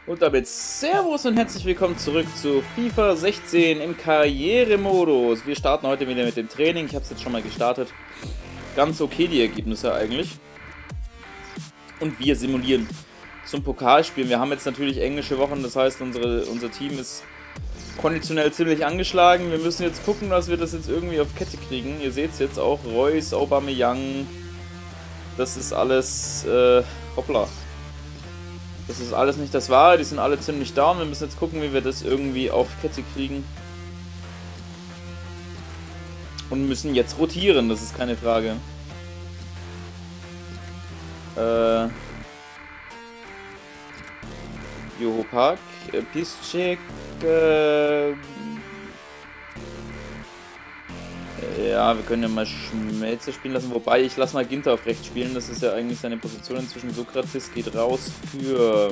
Und damit Servus und herzlich willkommen zurück zu FIFA 16 im Karrieremodus. Wir starten heute wieder mit dem Training. Ich habe es jetzt schon mal gestartet. Ganz okay die Ergebnisse eigentlich. Und wir simulieren zum Pokalspielen. Wir haben jetzt natürlich englische Wochen, das heißt unser Team ist konditionell ziemlich angeschlagen. Wir müssen jetzt gucken, dass wir das jetzt irgendwie auf Kette kriegen. Ihr seht es jetzt auch, Reus, Aubameyang. Das ist alles, hoppla. Das ist alles nicht das Wahre, die sind alle ziemlich down. Wir müssen jetzt gucken, wie wir das irgendwie auf Kette kriegen. Und müssen jetzt rotieren, das ist keine Frage. Joho Park, Piszczek, ja, wir können ja mal Schmelzer spielen lassen, wobei ich lasse mal Ginter auf rechts spielen, das ist ja eigentlich seine Position inzwischen. Sokrates geht raus für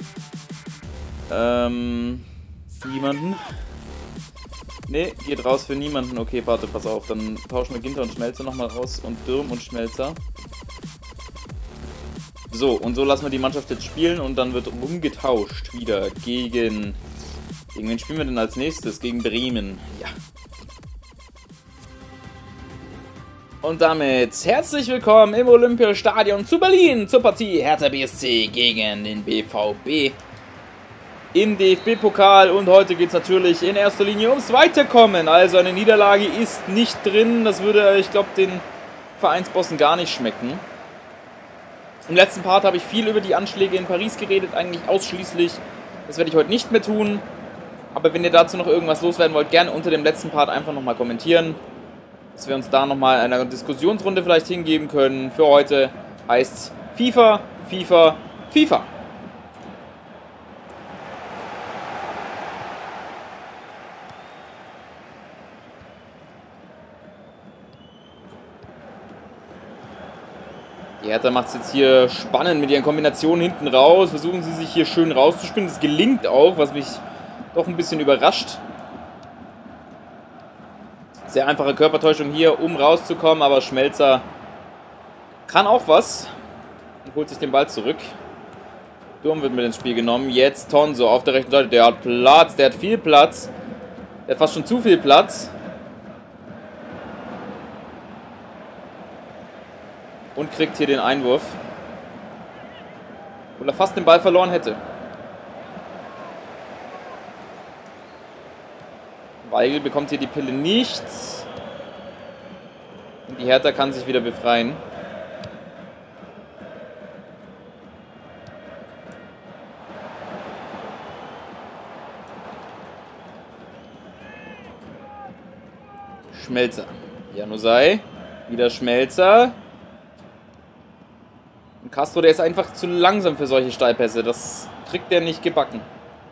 niemanden. Ne, geht raus für niemanden. Okay, warte, pass auf, dann tauschen wir Ginter und Schmelzer nochmal raus und Dürm und Schmelzer. So, und so lassen wir die Mannschaft jetzt spielen und dann wird umgetauscht wieder gegen wen spielen wir denn als nächstes? Gegen Bremen, ja. Und damit herzlich willkommen im Olympiastadion zu Berlin zur Partie Hertha BSC gegen den BVB im DFB-Pokal. Und heute geht es natürlich in erster Linie ums Weiterkommen. Also eine Niederlage ist nicht drin. Das würde, ich glaube, den Vereinsbossen gar nicht schmecken. Im letzten Part habe ich viel über die Anschläge in Paris geredet, eigentlich ausschließlich. Das werde ich heute nicht mehr tun. Aber wenn ihr dazu noch irgendwas loswerden wollt, gerne unter dem letzten Part einfach nochmal kommentieren. Dass wir uns da nochmal einer Diskussionsrunde vielleicht hingeben können. Für heute heißt es FIFA, FIFA, FIFA. Die Hertha macht es jetzt hier spannend mit ihren Kombinationen hinten raus. Versuchen sie sich hier schön rauszuspielen. Das gelingt auch, was mich doch ein bisschen überrascht. Sehr einfache Körpertäuschung hier, um rauszukommen, aber Schmelzer kann auch was und holt sich den Ball zurück. Durm wird mit ins Spiel genommen. Jetzt Tonso auf der rechten Seite. Der hat Platz, der hat viel Platz. Der hat fast schon zu viel Platz. Und kriegt hier den Einwurf. Wo er fast den Ball verloren hätte. Weigl bekommt hier die Pille nicht. Und die Hertha kann sich wieder befreien. Schmelzer. Januzaj. Wieder Schmelzer. Und Castro, der ist einfach zu langsam für solche Steilpässe. Das kriegt der nicht gebacken.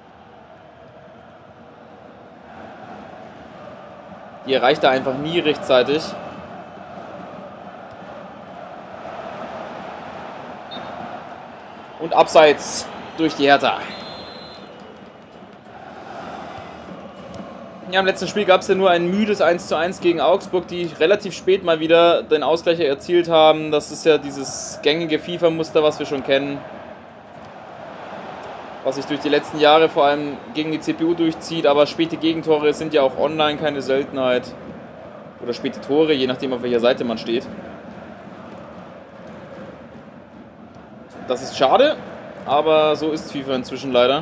Die erreicht er einfach nie rechtzeitig. Und abseits durch die Hertha. Ja, im letzten Spiel gab es ja nur ein müdes 1:1 gegen Augsburg, die relativ spät mal wieder den Ausgleich erzielt haben. Das ist ja dieses gängige FIFA-Muster, was wir schon kennen. Was sich durch die letzten Jahre vor allem gegen die CPU durchzieht, aber späte Gegentore sind ja auch online keine Seltenheit. Oder späte Tore, je nachdem auf welcher Seite man steht. Das ist schade, aber so ist FIFA inzwischen leider.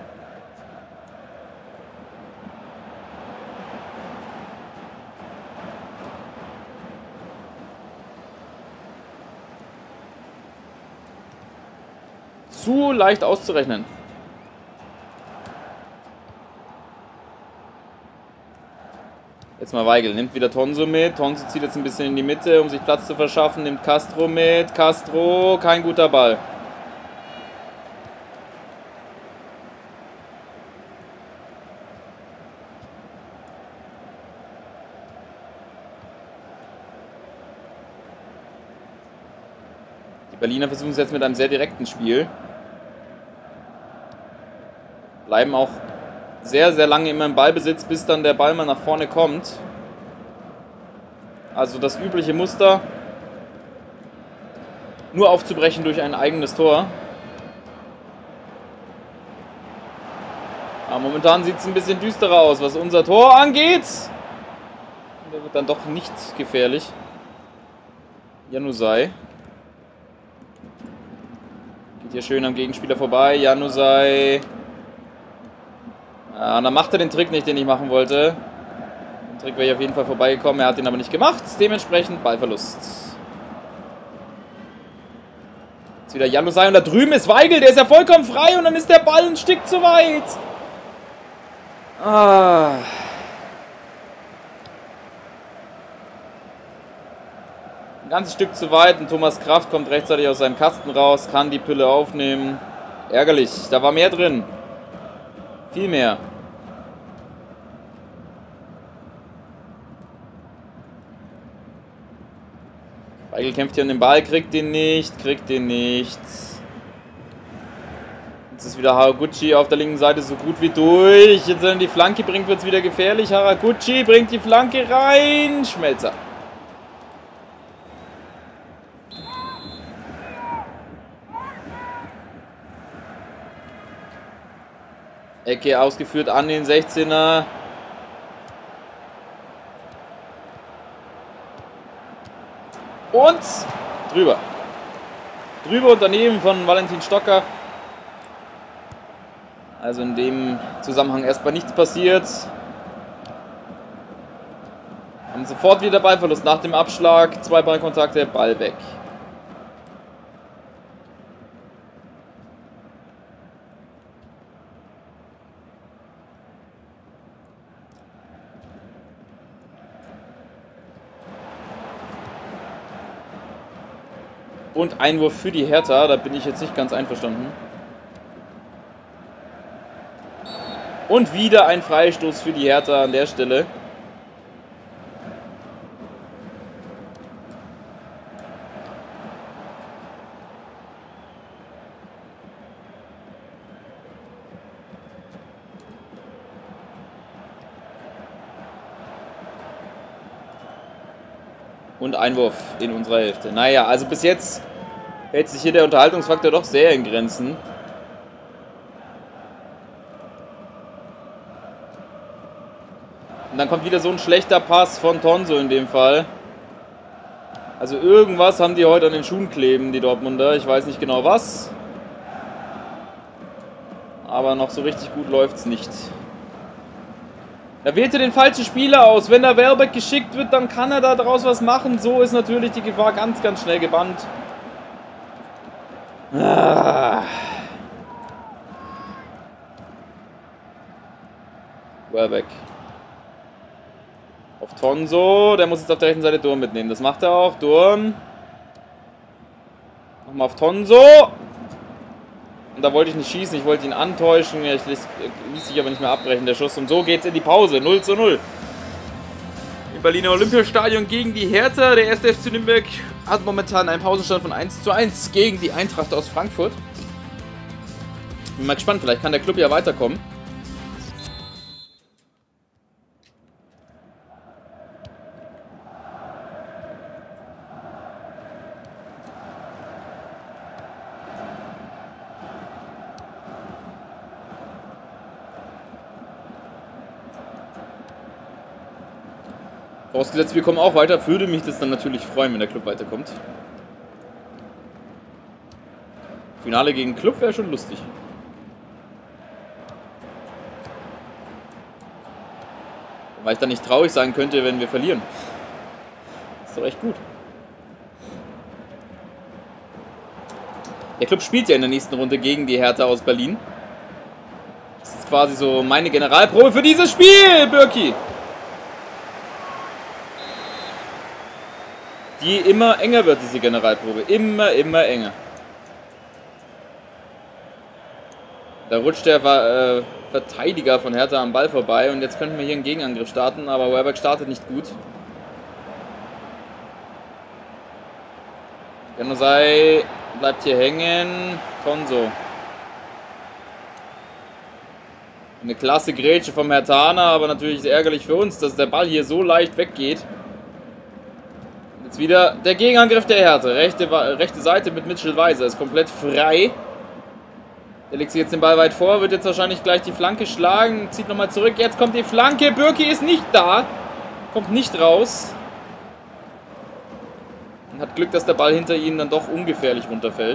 Zu leicht auszurechnen. Jetzt mal Weigl, nimmt wieder Tonso mit. Tonso zieht jetzt ein bisschen in die Mitte, um sich Platz zu verschaffen. Nimmt Castro mit. Castro, kein guter Ball. Die Berliner versuchen es jetzt mit einem sehr direkten Spiel. Bleiben auch sehr, sehr lange immer im Ballbesitz, bis dann der Ball mal nach vorne kommt. Also das übliche Muster. Nur aufzubrechen durch ein eigenes Tor. momentan sieht es ein bisschen düsterer aus, was unser Tor angeht. Der wird dann doch nicht gefährlich. Januzaj. Geht hier schön am Gegenspieler vorbei. Januzaj. Ja, und dann macht er den Trick nicht, den ich machen wollte. Den Trick wäre ich auf jeden Fall vorbeigekommen. Er hat ihn aber nicht gemacht. Dementsprechend Ballverlust. Jetzt wieder Januzaj und da drüben ist Weigl. Der ist ja vollkommen frei und dann ist der Ball ein Stück zu weit. Ah. Ein ganzes Stück zu weit und Thomas Kraft kommt rechtzeitig aus seinem Kasten raus, kann die Pille aufnehmen. Ärgerlich, da war mehr drin. Viel mehr. Weigl kämpft hier um den Ball, kriegt den nicht. Jetzt ist wieder Haraguchi auf der linken Seite so gut wie durch. Jetzt, wenn er die Flanke bringt, wird es wieder gefährlich. Haraguchi bringt die Flanke rein. Schmelzer. Ecke ausgeführt an den 16er. Und drüber. Drüber und daneben von Valentin Stocker. Also in dem Zusammenhang erstmal nichts passiert. Haben sofort wieder Ballverlust nach dem Abschlag. 2 Ballkontakte, Ball weg. Und Einwurf für die Hertha, da bin ich jetzt nicht ganz einverstanden. Und wieder ein Freistoß für die Hertha an der Stelle. Und Einwurf in unserer Hälfte. Naja, also bis jetzt hält sich hier der Unterhaltungsfaktor doch sehr in Grenzen. Und dann kommt wieder so ein schlechter Pass von Tonso in dem Fall. Also irgendwas haben die heute an den Schuhen kleben, die Dortmunder. Ich weiß nicht genau was. Aber noch so richtig gut läuft es nicht. Er wählte den falschen Spieler aus. Wenn der Welbeck geschickt wird, dann kann er da draus was machen. So ist natürlich die Gefahr ganz, ganz schnell gebannt. Ah. Welbeck. Auf Tonso. Der muss jetzt auf der rechten Seite Durm mitnehmen. Das macht er auch. Durm. Nochmal auf Tonso. Und da wollte ich nicht schießen, ich wollte ihn antäuschen. Ich ließ sich aber nicht mehr abbrechen, der Schuss. Und so geht es in die Pause. 0:0. Im Berliner Olympiastadion gegen die Hertha. Der 1. FC Nürnberg hat momentan einen Pausenstand von 1:1 gegen die Eintracht aus Frankfurt. Bin mal gespannt, vielleicht kann der Club ja weiterkommen. Vorausgesetzt, wir kommen auch weiter, würde mich das dann natürlich freuen, wenn der Club weiterkommt. Finale gegen Club wäre schon lustig. Weil ich dann nicht traurig sein könnte, wenn wir verlieren. Ist doch echt gut. Der Club spielt ja in der nächsten Runde gegen die Hertha aus Berlin. Das ist quasi so meine Generalprobe für dieses Spiel, Birki. Die immer enger wird, diese Generalprobe. Immer enger. Da rutscht der Verteidiger von Hertha am Ball vorbei und jetzt könnten wir hier einen Gegenangriff starten, aber Welbeck startet nicht gut. Januzaj bleibt hier hängen. Tonso. Eine klasse Grätsche vom Herthaner, aber natürlich sehr ärgerlich für uns, dass der Ball hier so leicht weggeht. Jetzt wieder der Gegenangriff der Hertha. Rechte Seite mit Mitchell Weiser ist komplett frei. Der legt sich jetzt den Ball weit vor, wird jetzt wahrscheinlich gleich die Flanke schlagen, zieht nochmal zurück, jetzt kommt die Flanke, Bürki ist nicht da, kommt nicht raus. Und hat Glück, dass der Ball hinter ihnen dann doch ungefährlich runterfällt.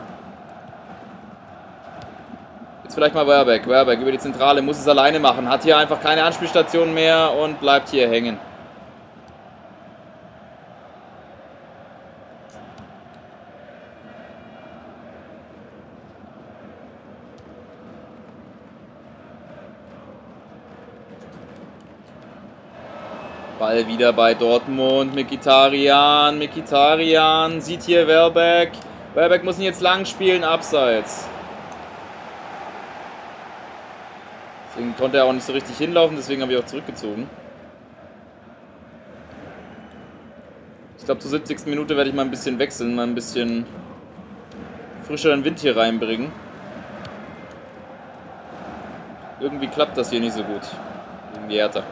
Jetzt vielleicht mal Werbeck. Werbeck über die Zentrale, muss es alleine machen, hat hier einfach keine Anspielstation mehr und bleibt hier hängen. Ball wieder bei Dortmund. Mkhitaryan. Mkhitaryan sieht hier Welbeck. Welbeck muss ihn jetzt lang spielen, abseits. Deswegen konnte er auch nicht so richtig hinlaufen, deswegen habe ich auch zurückgezogen. Ich glaube, zur 70. Minute werde ich mal ein bisschen wechseln, mal ein bisschen frischeren Wind hier reinbringen. Irgendwie klappt das hier nicht so gut. Irgendwie härter.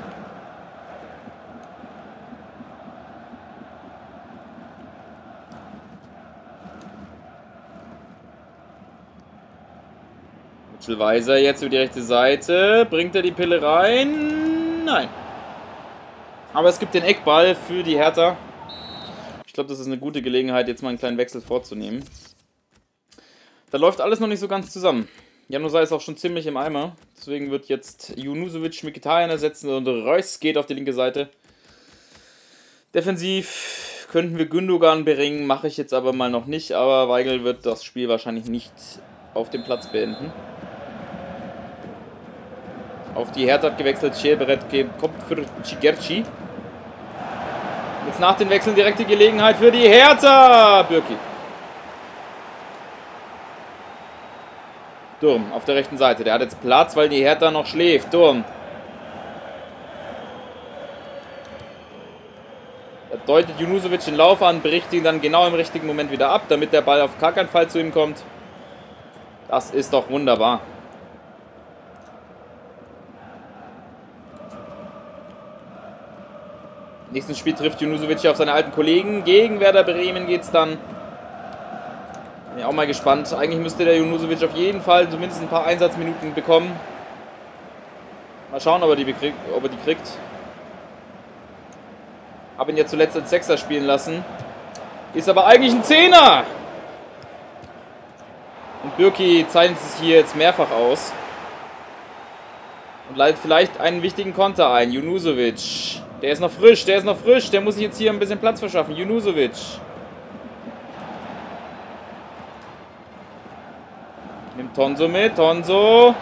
Weiser jetzt über die rechte Seite. Bringt er die Pille rein? Nein. Aber es gibt den Eckball für die Hertha. Ich glaube, das ist eine gute Gelegenheit, jetzt mal einen kleinen Wechsel vorzunehmen. Da läuft alles noch nicht so ganz zusammen. Januzaj ist auch schon ziemlich im Eimer. Deswegen wird jetzt Junusovic Mkhitaryan ersetzen und Reus geht auf die linke Seite. Defensiv könnten wir Gündogan beringen, mache ich jetzt aber mal noch nicht. Aber Weigl wird das Spiel wahrscheinlich nicht auf dem Platz beenden. Auf die Hertha hat gewechselt, Schäberet kommt für Cigerci. Jetzt nach den Wechseln direkte Gelegenheit für die Hertha. Bürki. Durm auf der rechten Seite. Der hat jetzt Platz, weil die Hertha noch schläft. Durm. Da deutet Junusovic den Lauf an, bricht ihn dann genau im richtigen Moment wieder ab, damit der Ball auf gar keinen Fall zu ihm kommt. Das ist doch wunderbar. Im nächsten Spiel trifft Junusovic auf seine alten Kollegen. Gegen Werder Bremen geht es dann. Bin ja auch mal gespannt. Eigentlich müsste der Junusovic auf jeden Fall zumindest ein paar Einsatzminuten bekommen. Mal schauen, ob er die kriegt. Habe ihn ja zuletzt als Sechser spielen lassen. Ist aber eigentlich ein Zehner. Und Bürki zeichnet sich hier jetzt mehrfach aus. Und leitet vielleicht einen wichtigen Konter ein. Junusovic. Der ist noch frisch, der ist noch frisch. Der muss sich jetzt hier ein bisschen Platz verschaffen. Junusovic. Nimmt Tonso mit. Tonso.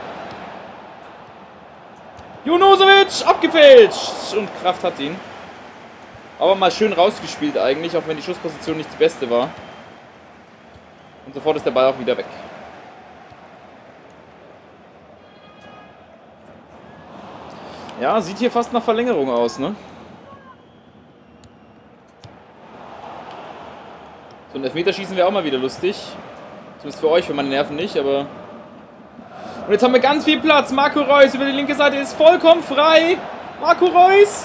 Junusovic. Abgefälscht. Und Kraft hat ihn. Aber mal schön rausgespielt eigentlich, auch wenn die Schussposition nicht die beste war. Und sofort ist der Ball auch wieder weg. Ja, sieht hier fast nach Verlängerung aus, ne? So ein Elfmeterschießen wäre auch mal wieder lustig. Zumindest für euch, für meine Nerven nicht, aber... Und jetzt haben wir ganz viel Platz. Marco Reus über die linke Seite ist vollkommen frei. Marco Reus.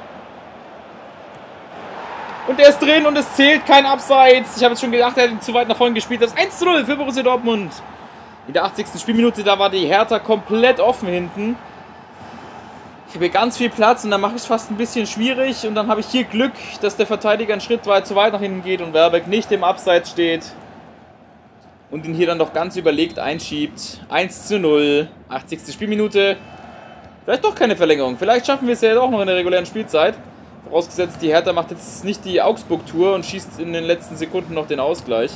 Und der ist drin und es zählt kein Abseits. Ich habe jetzt schon gedacht, er hat zu weit nach vorne gespielt. Das 1:0 für Borussia Dortmund. In der 80. Spielminute, da war die Hertha komplett offen hinten. Ich habe hier ganz viel Platz und dann mache ich es fast ein bisschen schwierig. Und dann habe ich hier Glück, dass der Verteidiger einen Schritt zu weit nach hinten geht und Werbeck nicht im Abseits steht. Und ihn hier dann doch ganz überlegt einschiebt. 1:0, 80. Spielminute. Vielleicht doch keine Verlängerung. Vielleicht schaffen wir es ja doch noch in der regulären Spielzeit. Vorausgesetzt, die Hertha macht jetzt nicht die Augsburg-Tour und schießt in den letzten Sekunden noch den Ausgleich.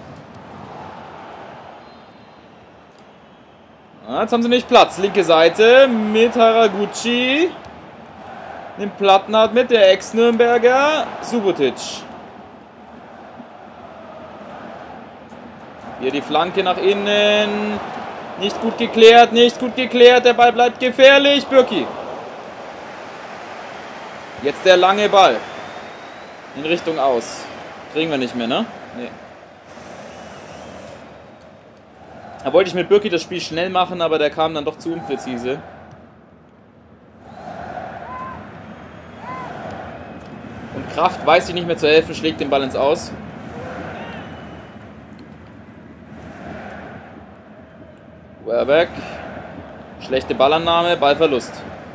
Jetzt haben sie nicht Platz. Linke Seite mit Haraguchi. Nimmt Plattenhardt mit, der Ex-Nürnberger. Subotic. Hier die Flanke nach innen. Nicht gut geklärt, nicht gut geklärt. Der Ball bleibt gefährlich. Bürki. Jetzt der lange Ball. In Richtung Aus. Kriegen wir nicht mehr, ne? Nee. Da wollte ich mit Bürki das Spiel schnell machen, aber der kam dann doch zu unpräzise. Und Kraft weiß sich nicht mehr zu helfen, schlägt den Ball ins Aus. Welbeck. Schlechte Ballannahme, Ballverlust.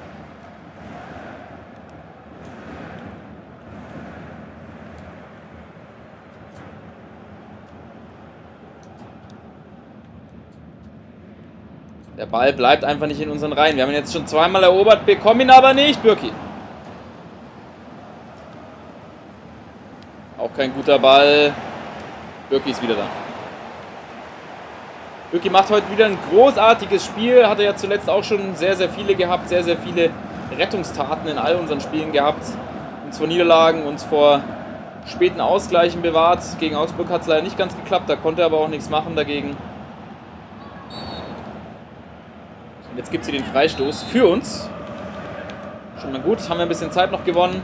Der Ball bleibt einfach nicht in unseren Reihen. Wir haben ihn jetzt schon zweimal erobert, bekommen ihn aber nicht. Bürki. Auch kein guter Ball. Bürki ist wieder da. Bürki macht heute wieder ein großartiges Spiel. Hat er ja zuletzt auch schon sehr, sehr viele gehabt. Sehr, sehr viele Rettungstaten in all unseren Spielen gehabt. Uns vor Niederlagen, uns vor späten Ausgleichen bewahrt. Gegen Augsburg hat es leider nicht ganz geklappt. Da konnte er aber auch nichts machen dagegen. Jetzt gibt es hier den Freistoß für uns. Schon mal gut, haben wir ein bisschen Zeit noch gewonnen.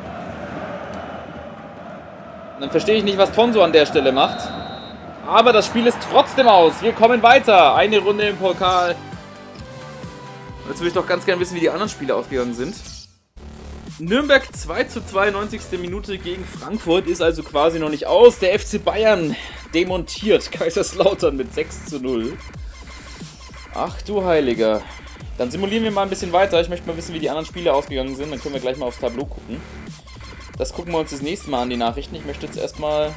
Und dann verstehe ich nicht, was Tonso an der Stelle macht. Aber das Spiel ist trotzdem aus. Wir kommen weiter. Eine Runde im Pokal. Jetzt will ich doch ganz gerne wissen, wie die anderen Spiele ausgegangen sind. Nürnberg 2:2, 90. Minute gegen Frankfurt ist also quasi noch nicht aus. Der FC Bayern demontiert Kaiserslautern mit 6:0. Ach du Heiliger. Dann simulieren wir mal ein bisschen weiter. Ich möchte mal wissen, wie die anderen Spiele ausgegangen sind. Dann können wir gleich mal aufs Tableau gucken. Das gucken wir uns das nächste Mal an, die Nachrichten. Ich möchte jetzt erstmal...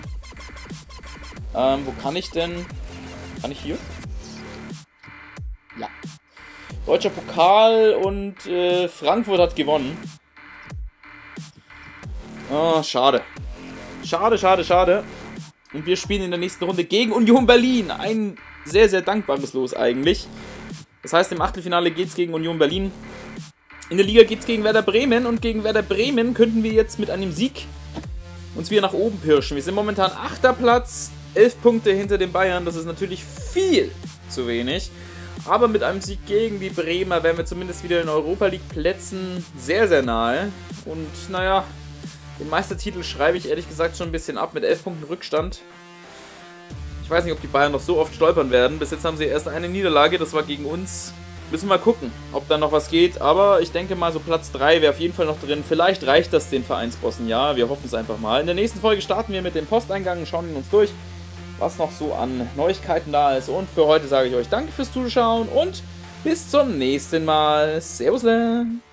wo kann ich denn... Kann ich hier? Ja. Deutscher Pokal und Frankfurt hat gewonnen. Oh, schade. Schade, schade, schade. Und wir spielen in der nächsten Runde gegen Union Berlin. Ein sehr, sehr dankbares Los eigentlich. Das heißt, im Achtelfinale geht es gegen Union Berlin. In der Liga geht es gegen Werder Bremen. Und gegen Werder Bremen könnten wir jetzt mit einem Sieg uns wieder nach oben pirschen. Wir sind momentan 8. Platz, 11 Punkte hinter den Bayern. Das ist natürlich viel zu wenig. Aber mit einem Sieg gegen die Bremer wären wir zumindest wieder in Europa League Plätzen sehr, sehr nahe. Und naja, den Meistertitel schreibe ich ehrlich gesagt schon ein bisschen ab mit 11 Punkten Rückstand. Ich weiß nicht, ob die Bayern noch so oft stolpern werden. Bis jetzt haben sie erst eine Niederlage, das war gegen uns. Müssen wir mal gucken, ob da noch was geht. Aber ich denke mal, so Platz 3 wäre auf jeden Fall noch drin. Vielleicht reicht das den Vereinsbossen, ja. Wir hoffen es einfach mal. In der nächsten Folge starten wir mit dem Posteingang und schauen ihn uns durch, was noch so an Neuigkeiten da ist. Und für heute sage ich euch danke fürs Zuschauen und bis zum nächsten Mal. Servus.